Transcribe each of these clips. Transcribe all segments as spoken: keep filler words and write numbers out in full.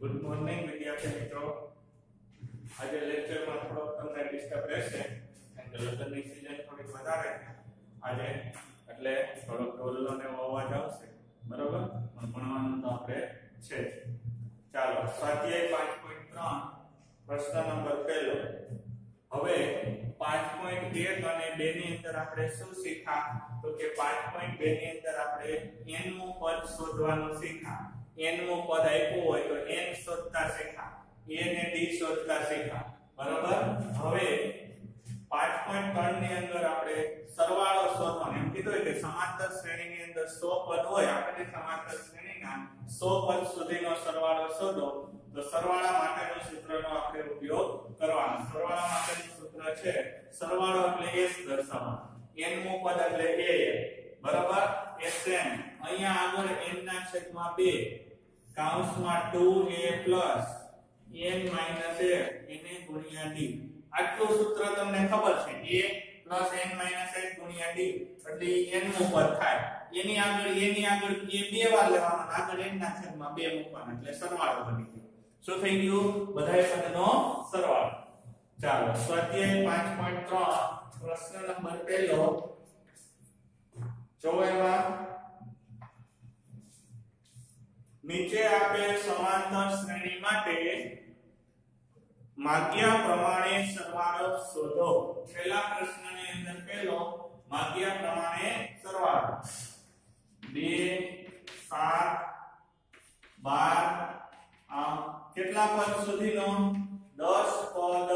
Good morning વિદ્યાર્થી મિત્રો। આજે લેક્ચરમાં થોડો તમને ડિસ્ટર્બ રહેશે કારણ કે લગ્નની સીઝન થોડી વધારે આજે એટલે થોડો ઢોલનો ને અવાજ આવશે બરાબર પણ ભણવાનું તો આપણે છે જ। ચાલો સ્વાધ્યાય પાંચ પોઈન્ટ ત્રણ પ્રશ્ન નંબર પહેલો। હવે પાંચ પોઈન્ટ એક અને બે ની અંદર આપણે શું શીખા તો કે પાંચ પોઈન્ટ બે ની અંદર આપણે n નું પદ શોધવાનું શીખા। n નું પદ આપ્યું હોય તો n શોધતા શીખા, a ને d શોધતા શીખા બરાબર। હવે પાંચ પોઈન્ટ ત્રણ ની અંદર આપણે સરવાળો શોધવાનો એમ કીધું કે સમાંતર શ્રેણીની અંદર સો પદ હોય, આપણે સમાંતર શ્રેણીના સો પદ સુધીનો સરવાળો શોધો તો સરવાળા માટેનું સૂત્રનો આપણે ઉપયોગ કરવાનો। સરવાળા માટેનું સૂત્ર છે સરવાળો એટલે s દર્શાવવાનો, n નું પદ એટલે a બરાબર sn અહીંયા આગળ n ના છેદમાં બે કૌંસમાં two a plus n minus a એને ગુણ્યા d। આટલું સૂત્ર તમને ખબર છે a plus n minus a ગુણ્યા d એટલે n નું પદ થાય। એની આગળ એની આગળ a બે વાર લેવાનો, આગળ n ના છેદમાં બે મૂકવાનો એટલે સરવાળો બની ગયો। શું થઈ ગયું? બધાય પદનો સરવાળો। ચાલો સ્વાધ્યાય પાંચ પોઈન્ટ ત્રણ પ્રશ્ન નંબર પહેલો જો એમાં નીચે આપેલ સમાંતર શ્રેણી માટે માગ્યા પ્રમાણે સરવાળો શોધો। પહેલા પ્રશ્નની અંદર પહેલો માગ્યા પ્રમાણે સરવાળો બે સાત બાર આ કેટલા પદ સુધીનો? દસ પદ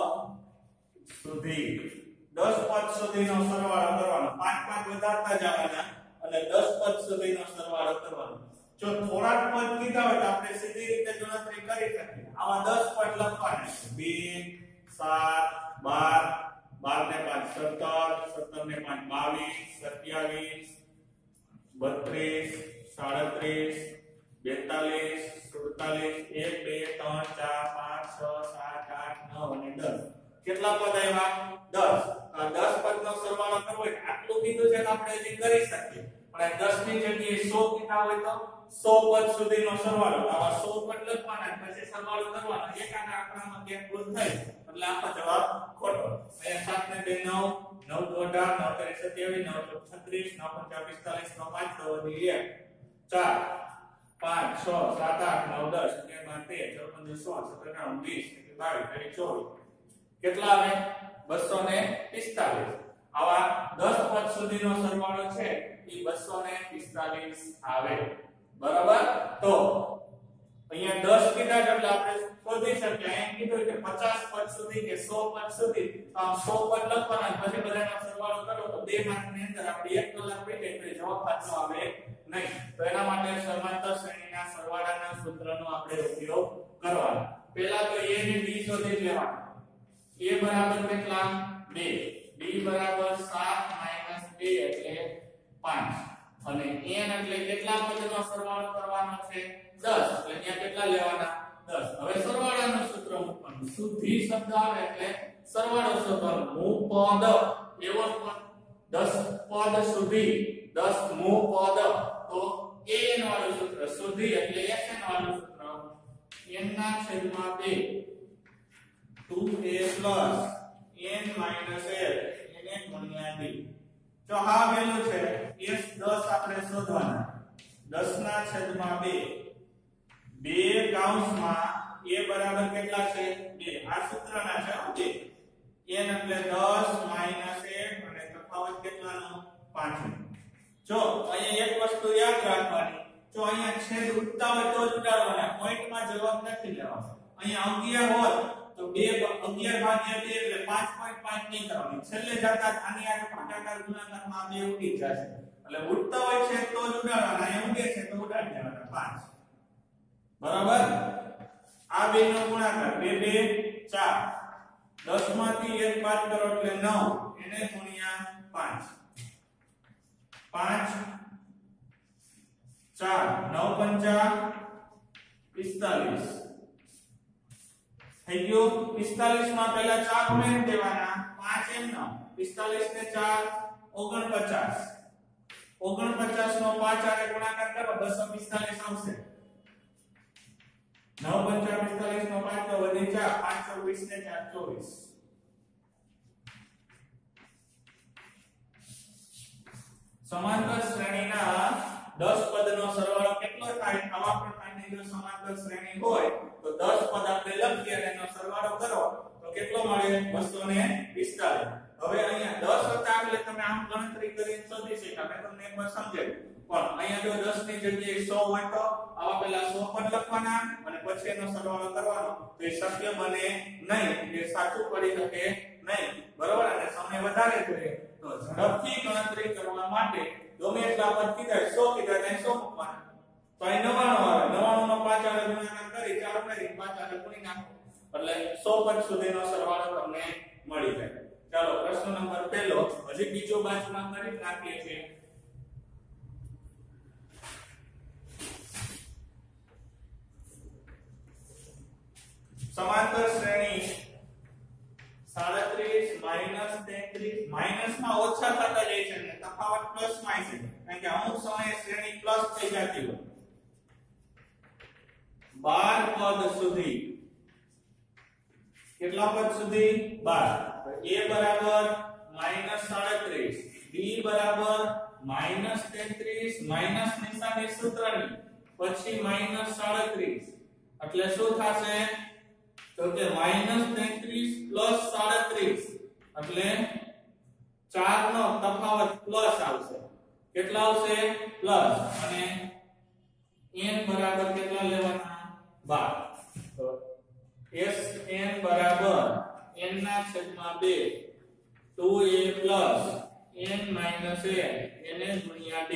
સુધી, દસ પદ સુધીનો સરવાળો કરવાનો। પાંચ પાંચ વધારતા જવાના અને દસ પદ સુધીનો સરવાળો કરવાનો। જો થોડાક પદ કીધા હોય તો આપણે સીધી રીતે ગણતરી કરી શકીએ। આવા દસ પદ લખવાના છે બે સાત બાર, બાર ને પાંચ સત્તર, સત્તર ને પાંચ બાવીસ, સત્યાવીસ, બત્રીસ, સાડત્રીસ, બેતાલીસ, સુડતાલીસ, એક બે ત્રણ ચાર પાંચ છ સાત આઠ નવ અને દસ। કેટલા પદ આવ્યા? દસ। આ દસ પદનો સરવાળો કરવો હોય આટલું કીધું છે તો આપણે હજી કરી શકીએ, પણ દસ ની જગ્યાએ સો કીધા હોય તો સો પદ સુધીનો સરવાળો, આવા સો પદ લખવાના પછી સરવાળો કરવાનો। એકાના આંકડામાં ક્યાંક ભૂલ થાય એટલે આપણો જવાબ ખોટો। અહીંયા સાત ને બે નવ, નવ દો અઢાર, નવ ત્રણ સત્યાવીસ, નવ ચોક છત્રીસ, નવ પંચા પિસ્તાલીસ, નવ પાંચ છ વધી એક ચાર પાંચ છ સાત આઠ નવ દસ અગિયાર બાર તેર ચૌદ પંદર સોળ સત્તર અઢાર વીસ એકવીસ બાવીસ ત્રેવીસ ચોવીસ કેટલા આવે? બસો ને પિસ્તાલીસ। આવા દસ પદ સુધીનો સરવાળો છે એ બસો ને પિસ્તાલીસ આવે બરાબર। તો અહીંયા દસ કીધા એટલે આપણે શોધી શકીએ। એમ કીધું કે પચાસ પદ સુધી કે સો પદ સુધી તો આમ સો પદ લખવાના પછી બધાનો સરવાળો કરો તો બે માર્ક ની અંદર આપણે એક કલાક બેઠે એટલે જવાબ સાચો આવે નહીં। તો એના માટે સમાંતર શ્રેણીના સરવાળાના સૂત્રનો આપણે ઉપયોગ કરવાનો। પહેલા તો a ને b શોધી લેવાના। a બરાબર કેટલા? બે, b બરાબર સાત માઈનસ બે એટલે પાંચ અને n એટલે કેટલા પદનો સરવાળો કરવાનો છે? દસ એટલે અહીંયા કેટલા લેવાના? દસ। હવે સરવાળાનું સૂત્ર મૂકવાનું। સુધી શબ્દ આવે એટલે સરવાળો શોધવાનો। મુ પદ એવો દસ પદ સુધી, દસ મુ પદ તો an વાળું સૂત્ર, સુધી એટલે sn વાળું સૂત્ર n ના છેદમાં બે two a plus n minus l એને ગુણ્યા d। જો આ વેલ્યુ છે s દસ આપણે શોધવાના। દસ ના છેદમાં બે, બે કૌંસમાં a બરાબર કેટલા છે? બે। આ સૂત્રના છે બે। n એટલે દસ માઈનસ એક અને તફાવત કેટલાનો? પાંચ। જો અહીંયા એક વસ્તુ યાદ રાખવાની, જો અહીંયા છેદ ઉડતા હોય તો જ ઉડાડવાના, પોઈન્ટમાં જવાબ નથી લેવાનો। અહીંયા અગિયાર હોય તો બે અગિયાર ભાગ્યા બે એટલે પાંચ પોઈન્ટ પાંચ નહીં કરવાની, છેલ્લે જતા આની આગળ ભાગાકાર ગુણાકારમાં બે ઉડી જશે એટલે ઉડતા હોય છે તો જ ઉડાડવાના, અહીંયા ઉડે છે તો ઉડાડી દેવાના પાંચ બરાબર। આ બે નો ગુણાકાર બે બે ચાર, દસ માંથી એક બાદ કરો એટલે નવ એને ગુણ્યા પાંચ, પાંચ ચાર નવ પંચા પિસ્તાલીસ થઈ ગયું। પિસ્તાલીસ માં પહેલા ચાર ઉમેરી દેવાના, પાંચ એમ નો પિસ્તાલીસ ને ચાર ઓગણપચાસ, ઓગણપચાસ નો પાંચ આરે ગુણાકાર કરો બસો પિસ્તાલીસ આવશે। નવ તો વધી જા પાંચ ચોવીસ ને ચાર ચોવીસ. સમાંતર શ્રેણીના દસ પદનો સરવાળો કેટલો થાય? આવા પ્રકારની જો સમાંતર શ્રેણી હોય તો દસ પદ આપણે લખીએ અને એનો સરવાળો કરો તો કેટલો મળે? બસો પિસ્તાલીસ. હવે અહીંયા દસ હતા એટલે તમે આમ ગણતરી કરીને શોધી શક્યા. મેં તમને એકવાર સમજાવ્યું. પણ અહીંયા જો દસ ની જગ્યાએ સો હોય તો આવા પહેલા સો પદ લખવાના અને પછી એનો સરવાળો કરવાનો. તો એ શક્ય બને નહીં, એ સાચું પડી શકે નહીં. બરોબર? અને સમય વધારે જોઈએ તો ઝડપથી ગણતરી કરવા માટે ગમે એટલા પદ કીધા સો કીધા ત્યાં સો મૂકવાના. તો અહીં નવ્વાણું આવે. નવ્વાણું નો પાંચ આડે ગુણાકાર કરી ચાર કરી પાંચ આડે ગુણી નાખો એટલે સો પદ સુધીનો સરવાળો તમને મળી જાય. ચાલો પ્રશ્ન નંબર પહેલો હજી બીજો બાજુમાં કરી નાખીએ છીએ. સમાંતર શ્રેણી સાડત્રીસ માઈનસ તેત્રીસ માઈનસ માં ઓછા થતા જાય છે અને તફાવત પ્લસ માં છે કારણ કે અમુક સમયે શ્રેણી પ્લસ થઈ જતી હોય. બાર પદ સુધી કેટલા પદ સુધી? બાર. a બરાબર માઈનસ સાડત્રીસ, b બરાબર માઈનસ તેત્રીસ માઈનસ નિશાની સૂત્રની પછી માઈનસ સાડત્રીસ એટલે શું થશે? તો કે માઈનસ તેત્રીસ પ્લસ સાડત્રીસ એટલે ચાર નો તફાવત પ્લસ આવશે. કેટલા આવશે? પ્લસ. અને n બરાબર કેટલા લેવાના? બાર. તો sn બરાબર n ના છેદમાં બે two a plus n minus a n ગુણ્યા d.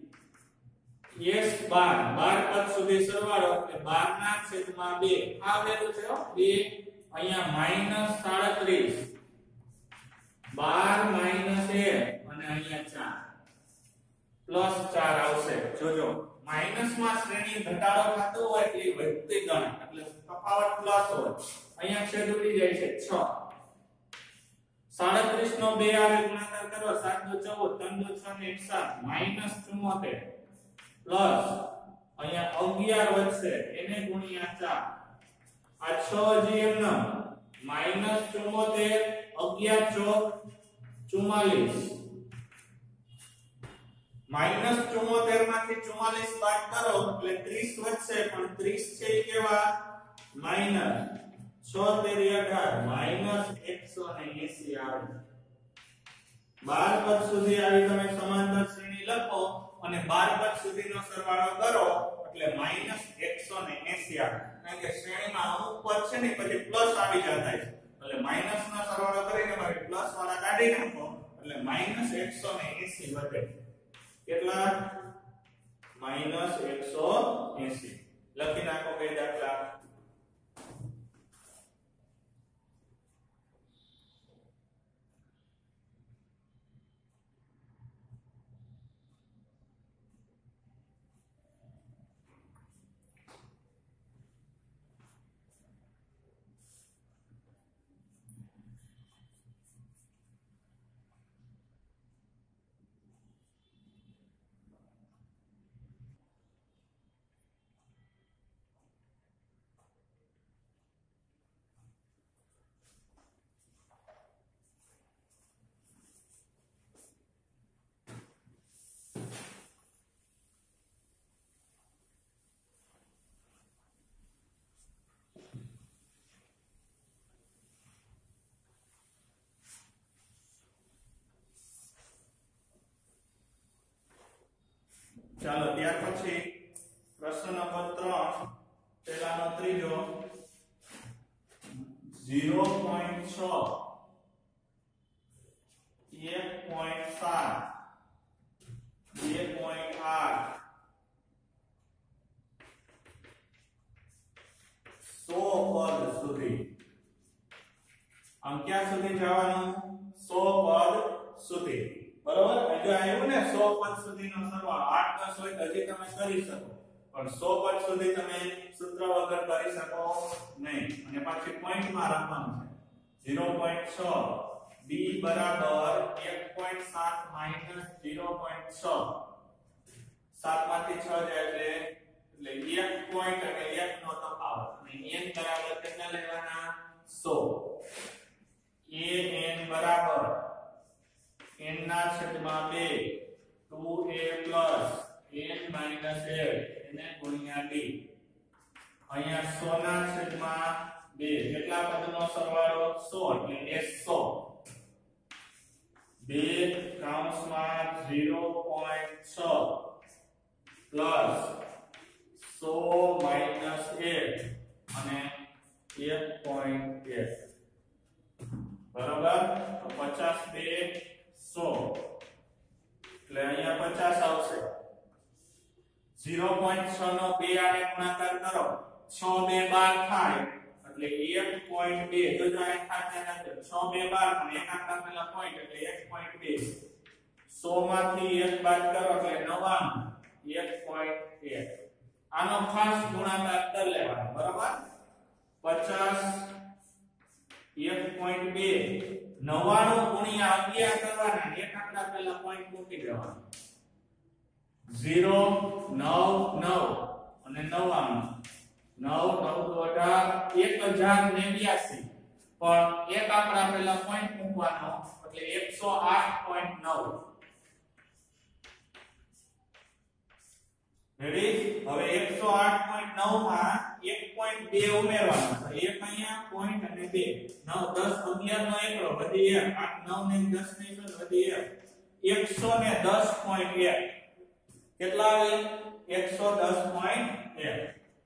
s બાર બાર પદ સુધી સરવાળો એટલે બાર ના છેદમાં બે આ વેલ્યુ છે હો બે. અહીંયા માઈનસ સાડત્રીસ બાર માઈનસ એક અને અહીંયા ચાર પ્લસ ચાર આવશે. જોજો માઈનસ માં શ્રેણી ઘટાડો થતો હોય એટલે વધતી ગણ એટલે તફાવત પ્લસ હોય. અહીંયા છેદ ઉડી જાય છે છ. સાડત્રીસ નો બે આરે ગુણાકાર કરો સાત દુ ચૌદ ત્રણ દુ છ ને એક સાત માઈનસ ચુમ્મોતેર પ્લસ અહીંયા અગિયાર વધશે એને ગુણ્યા ચાર આ છ જી એમ ન માઈનસ ચુમ્મોતેર અગિયાર ચોક ચુમ્માલીસ માઈનસ ચુમ્મોતેર માંથી ચુમ્માલીસ બાદ કરો એટલે ત્રીસ વધશે પણ ત્રીસ છે કેવા? માઈનસ છ તેરી અઢાર માઈનસ એકસો એંસી આવે. બાર પદ સુધી આવી તમે સમાંતર શ્રેણી લખો અને બાર પદ સુધીનો સરવાળો કરો એટલે માઈનસ એકસો એંસી આવે. કારણ કે શ્રેણીમાં અમુક પદ છે ને પછી પ્લસ આવી જતા છે એટલે માઈનસ નો સરવાળો કરીને મારે પ્લસ વાળા કાઢી નાખો એટલે માઈનસ એકસો એંસી વધે. કેટલા? માઈનસ એકસો એંસી. લખી નાખો બે દાખલા. ચાલો ત્યાર પછી પ્રશ્ન નંબર ત્રણ પહેલાનો ત્રીજો ઝીરો પોઈન્ટ છ એક પોઈન્ટ સાત બે પોઈન્ટ આઠ સો પદ સુધી આમ ક્યાં સુધી જવાનું? સો પદ સુધી. બરોબર? જો આવ્યું ને સો પદ સુધીનો સરવાળો આઠ દસ હોય તો હજી તમે કરી શકો પણ સો પદ સુધી તમે સૂત્ર વગર કરી શકો નહીં. અને પાછી પોઈન્ટ માં રાખવાનું છે. ઝીરો પોઈન્ટ છ b બરાબર એક પોઈન્ટ સાત માઈનસ ઝીરો પોઈન્ટ છ સાત માંથી છ જાય એટલે એટલે એક પોઈન્ટ અને એક નો તફાવત અને n બરાબર કેટલા લેવા? n ના છેદમાં બે two a plus n minus eight એને ગુણ્યા d અહીંયા સો ના છેદમાં બે કેટલા પદનો સરવાળો સો એટલે s સો બે કૌંસમાં ઝીરો પોઈન્ટ છ પ્લસ સો માઈનસ eight અને એક પોઈન્ટ એક બરાબર તો પચાસ બે સો એટલે અહીંયા પચાસ આવશે ઝીરો પોઈન્ટ છ નો બે આને ગુણાકાર કરો છ બે બાર થાય એટલે એક પોઈન્ટ બે જો જો આ ખાતે નથી છ બે બાર પણ એક આંકડા પહેલા પોઈન્ટ એટલે એક પોઈન્ટ બે સો માંથી એક બાદ કરો એટલે નવ્વાણું એક પોઈન્ટ એક આનો ખાસ ગુણાકાર કરી લેવાનો બરાબર પચાસ એક પોઈન્ટ બે નવ્વાણું ગુણ્યા અગિયાર કરવાના એક આંકડા પહેલા પોઈન્ટ મૂકી દેવાનો ઝીરો નવ નવ અને નવ્વાણું નવ નવ દુ અઢાર એક હજાર નેવ્યાસી પણ એક આંકડા પહેલા પોઈન્ટ મૂકવાનો એટલે એકસો આઠ પોઈન્ટ નવ રેડી હવે એકસો આઠ પોઈન્ટ નવ માં એક પોઈન્ટ બે ઉમેરવાનો તો એક અહીંયા પોઈન્ટ અને બે નવ દસ અગિયાર નો એકડો વધી એક આઠ નવ ને દસ ને વધી એક એકસો દસ પોઈન્ટ એક કેટલા આવે એકસો દસ પોઈન્ટ એક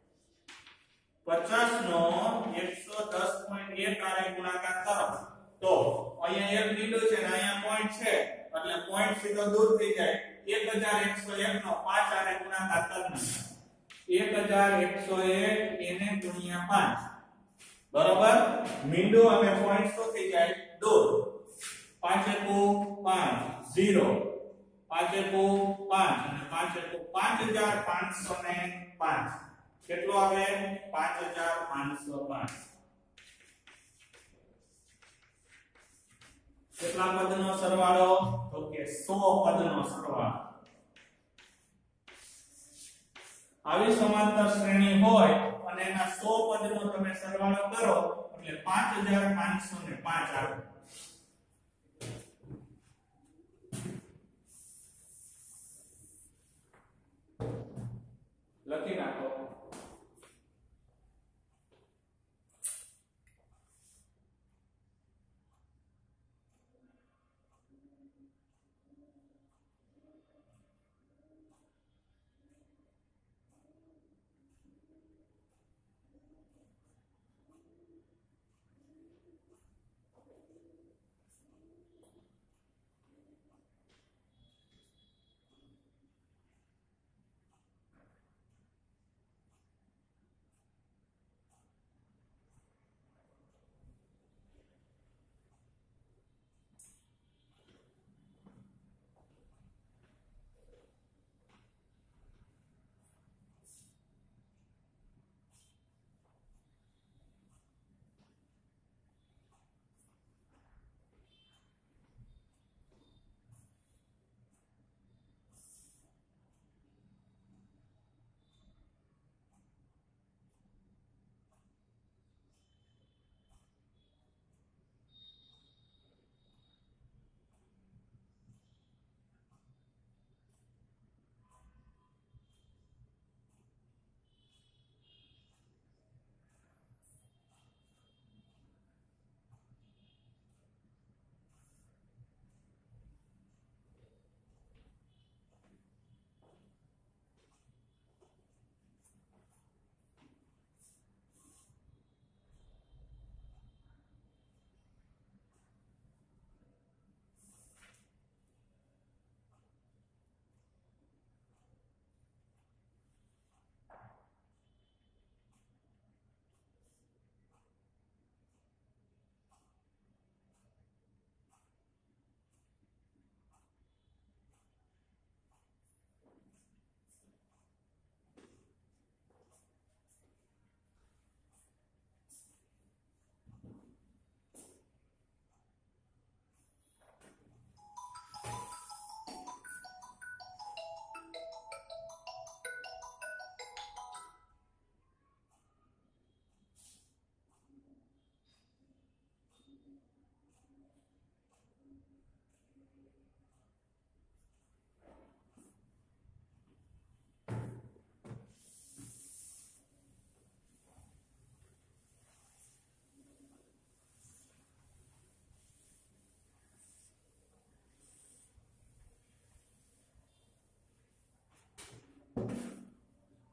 પચાસ નો એકસો દસ પોઈન્ટ એક આરે ગુણાકાર કરો તો અહીંયા એક બિંદુ છે ને અહીંયા પોઈન્ટ છે એટલે પોઈન્ટ સીધો દૂર થઈ જાય એક હજાર એકસો એક નો પાંચ આરે ગુણાકાર કરવાનો એક હજાર એકસો એક એને ગુણ્યા પાંચ બરોબર બિંદુ અને પોઈન્ટ શું થઈ જાય દૂર પાંચ એકુ પાંચ ઝીરો પાંચ એકુ પાંચ અને પાંચ એકુ પાંચ હજાર પાંચસો ને પાંચ કેટલો આવે પાંચ હજાર પાંચસો પાંચ કેટલા પદનો સરવાળો તો કે સો પદનો સરવાળો આવી સમાંતર શ્રેણી હોય અને એના સો પદનો તમે સરવાળો કરો એટલે પાંચ હજાર પાંચસો ને પાંચ આવે લખી નાખો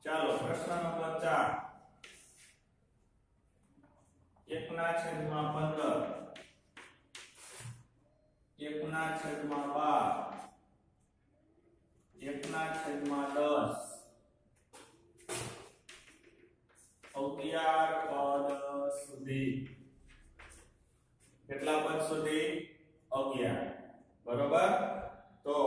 ચાલો પ્રશ્ન નંબર ચાર એક ના છેદમાં પંદર એક ના છેદમાં બાર એક ના છેદમાં દસ અગિયાર પદ સુધી કેટલા પદ સુધી અગિયાર બરોબર તો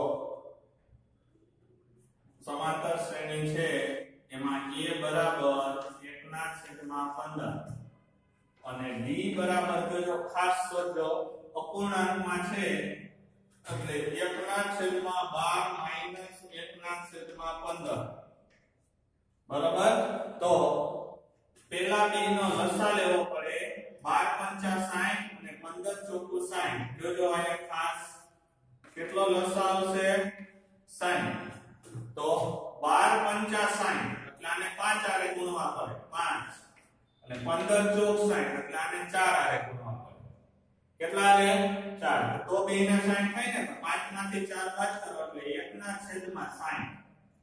સમાંતર શ્રેણી છે એમાં a બરાબર એક ના છેદમાં પંદર અને d બરાબર જો ખાસ શોધો અપૂર્ણાંકમાં છે એટલે એક ના છેદમાં બાર માઈનસ એક ના છેદમાં પંદર બરાબર તો પેલા બે નો લસા લેવો પડે બાર પંચા સાઠ અને પંદર ચોકુ સાઠ જોજો અહીંયા ખાસ કેટલો લસા આવશે સાઠ તો બાર પંચા સાઠ એટલે આને પાંચ આરે ગુણવા પડે પાંચ અને પંદર ચોક સાઠ એટલે આને ચાર આરે ગુણવા પડે કેટલા આરે ચાર તો બે ના સાઠ થાય ને તો પાંચ માંથી ચાર બાદ કરો એટલે એક ના છેદમાં સાઠ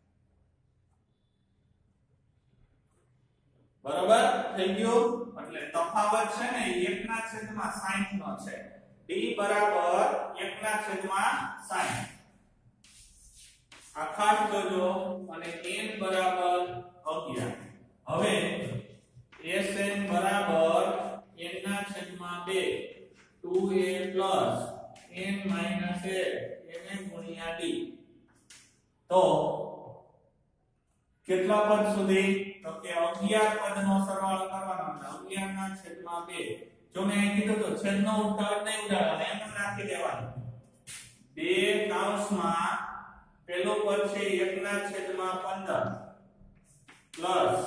બરાબર થઈ ગયું એટલે તફાવત છે ને એક ના છેદમાં સાઠ નો છે d બરાબર એક ના છેદમાં સાઠ આ ખાસ જોજો અને n બરાબર અગિયાર હવે sn બરાબર n ના છેદમાં બે two a plus n minus a n ગુણ્યા d તો કેટલા પદ સુધી તો કે અગિયાર પદનો સરવાળો કરવાનો છે અગિયાર ના છેદમાં બે જો મેં કીધું તો છેદનો ઉડાડ નહીં ઉડાડવાનો એમ જ રાખી દેવાનું બે કૌંસમાં પેલો પદ છે એક ના છેદમાં પંદર પ્લસ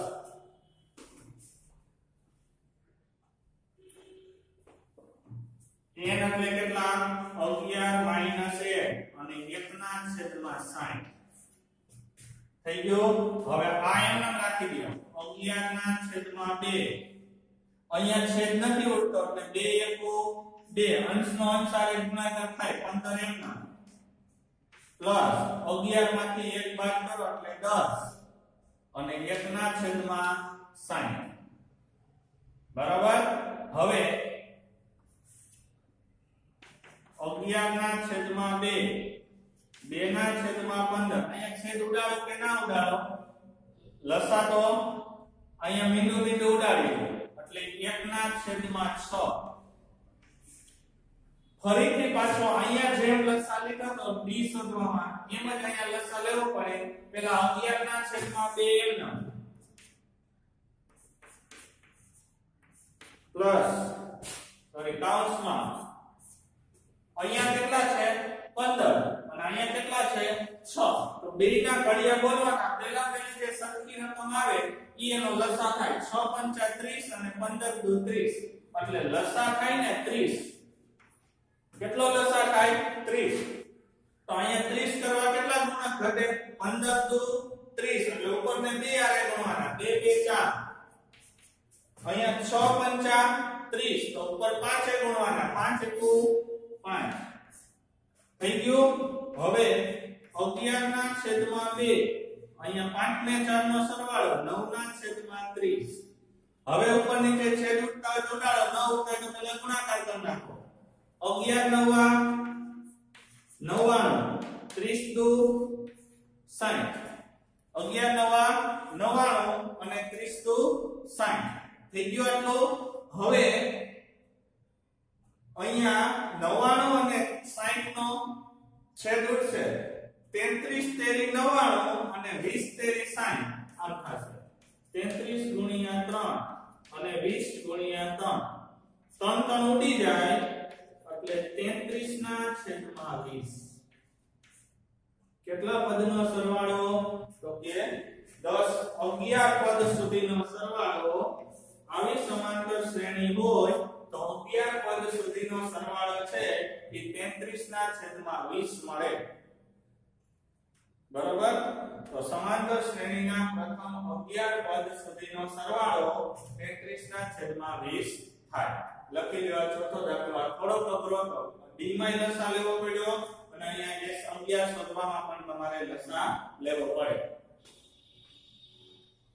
n એટલે કેટલા અગિયાર માઈનસ એક અને એક ના છેદમાં સાઠ થઈ ગયો હવે આ એમ રાખી દો અગિયાર ના છેદમાં બે અહીંયા છેદ નથી ઉડતો એટલે બે એકુ બે અંશનો અંશ આરે ગુણાકાર થાય પંદર એમ ના પ્લસ અગિયાર માંથી એક બાદ કરો એટલે દસ અને એક ના છેદમાં સાઠ બરાબર હવે અગિયાર ના છેદમાં બે બે ના છેદમાં પંદર અહીંયા છેદ ઉડાડો કે ના ઉડાડો લસા તો અહીંયા બિંદુ બિંદુ ઉડાડી દો એટલે એક ના છેદમાં છ ફરીથી પાછો અહીંયા જેમ લસા લીધો તો d શોધવામાં એમ જ અહીંયા લસા લેવો પડે પેલા અગિયાર ના છેદમાં બે એમ પ્લસ સોરી કૌંસમાં અહીંયા કેટલા છે પંદર અને અહીંયા કેટલા છે છ તો બે ના ઘડિયા બોલવાના પહેલા પહેલી જે સરખી રકમ આવે ઈ એનો લસા થાય છ પંચા ત્રીસ અને પંદર દુ ત્રીસ એટલે લસા થાય ને ત્રીસ કેટલો લસા થાય ત્રીસ તો અહીંયા ત્રીસ કરવા કેટલા ગુણક ઘટે પંદર દુ ત્રીસ એટલે ઉપર ને બે આરે ગુણવાના બે બે ચાર અહીંયા છ પંચા ત્રીસ તો ઉપર પાંચ એ ગુણવાના પાંચ એકુ પાંચ થઈ ગયું હવે અગિયાર ના છેદમાં બે અહીંયા પાંચ ને ચાર નો સરવાળો નવ ના છેદમાં ત્રીસ હવે ઉપર નીચે છેદ ઉડતા જોડાડો ન ઉડતા તો પહેલા ગુણાકાર કરી નાખો અગિયાર નવા નવ્વાણું ત્રીસ દુ સાઠ અગિયાર નવા નવ્વાણું અને ત્રીસ દુ સાઠ થઈ ગયું આટલું હવે અહીંયા નવ્વાણું અને સાઠ નો છેદ ઉડશે તેત્રીસ તેરી નવ્વાણું અને વીસ તેરી સાઠ આમ થશે તેત્રીસ ગુણ્યા ત્રણ અને વીસ ગુણ્યા ત્રણ ત્રણ ત્રણ ઉડી જાય એટલે તેત્રીસ ના છેદમાં વીસ કેટલા પદનો સરવાળો તો કે દસ અગિયાર પદ સુધીનો સરવાળો આવી સમાંતર શ્રેણી હોય તો અગિયાર પદ સુધીનો સરવાળો છે એ તેત્રીસ ના છેદમાં વીસ મળે બરોબર તો સમાંતર શ્રેણીના પ્રથમ અગિયાર પદ સુધીનો સરવાળો તેત્રીસ ના છેદમાં વીસ થાય લખી લેવા ચોથો દાખલો થોડો અઘરો તો ડી માં લસા લેવો પડ્યો અને અહીંયા s અગિયાર શોધવામાં પણ તમારે લસા લેવો પડે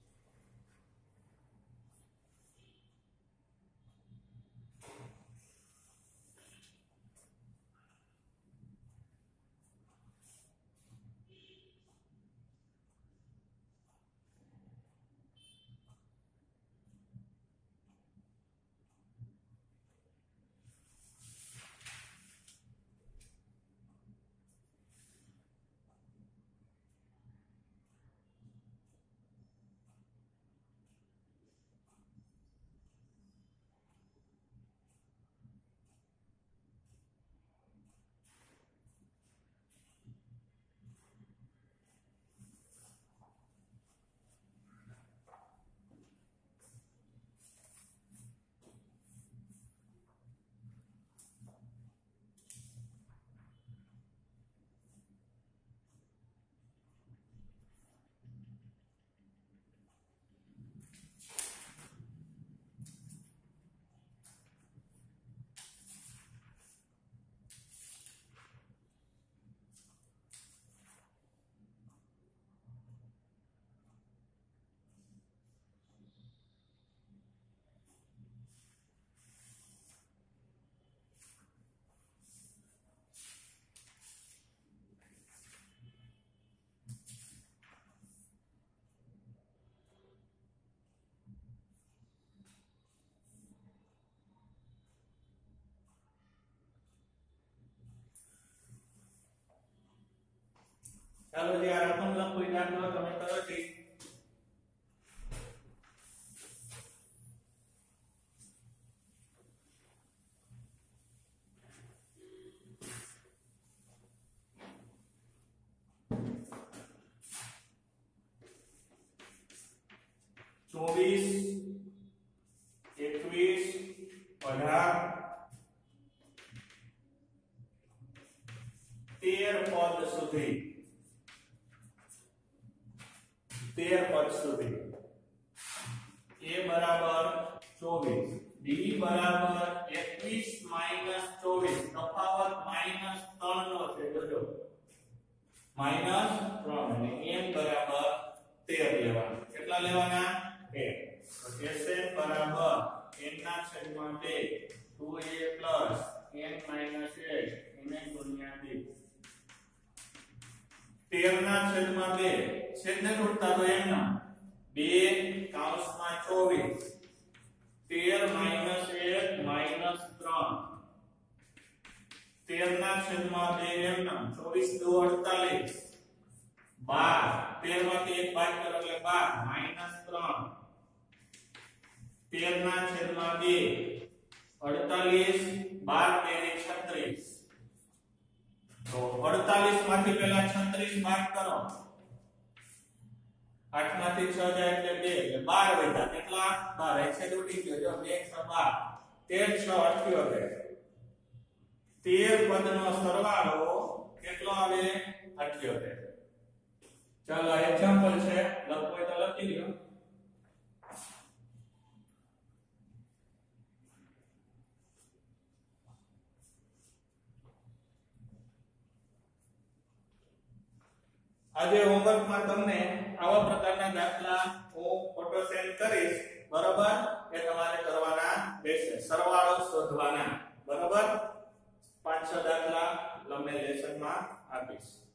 ચાલો જે આ રકમ લખો એ દાખલો તમે કરો છો चौबीस एकवीस अठार तेर पद सुधी तेर पद सुधी ए बराबर चौबीस डी बराबर एकवीस माइनस चौबीस तफावत माइनस तीन नो छे जोजो माइनस तीन અને m बराबर तेर લેવાના કેટલા લેવાના एक तो Sn बराबर n ના છેદમાં બે two a plus n minus एक n ગુણ્યા b तेर ના છેદમાં બે છેદને તોડતા તો m ના બે કૌંસમાં चौबीस तेर minus एक minus तीन तेर ના છેદમાં બે m ના चौबीस दो अड़तालीस बारह तेर માંથી एक બાદ કરો એટલે बारह minus तीन तेर ના છેદમાં બે अड़तालीस बारह तेरी छत्तीस तो अड़तालीस માંથી પહેલા छत्तीस બાદ કરો आठ માંથી छह જાય એટલે બે એટલે बारह વધ્યા કેટલા बारह એક છેદ ઉડી ગયો જો બે છ बारह तेर छह अठ्योतेर तेर પદનો સરવાળો કેટલો આવે अठ्योतेर चलो एग्जांपल છે લખો તો લખી લ્યો આજે હોમવર્ક માં તમને આવા પ્રકારના દાખલા હું ફોટો સેન્ડ કરીશ બરાબર એ તમારે કરવાના રહેશે સરવાળો શોધવાના બરાબર પાંચ છ દાખલા તમને લેસન માં આપીશ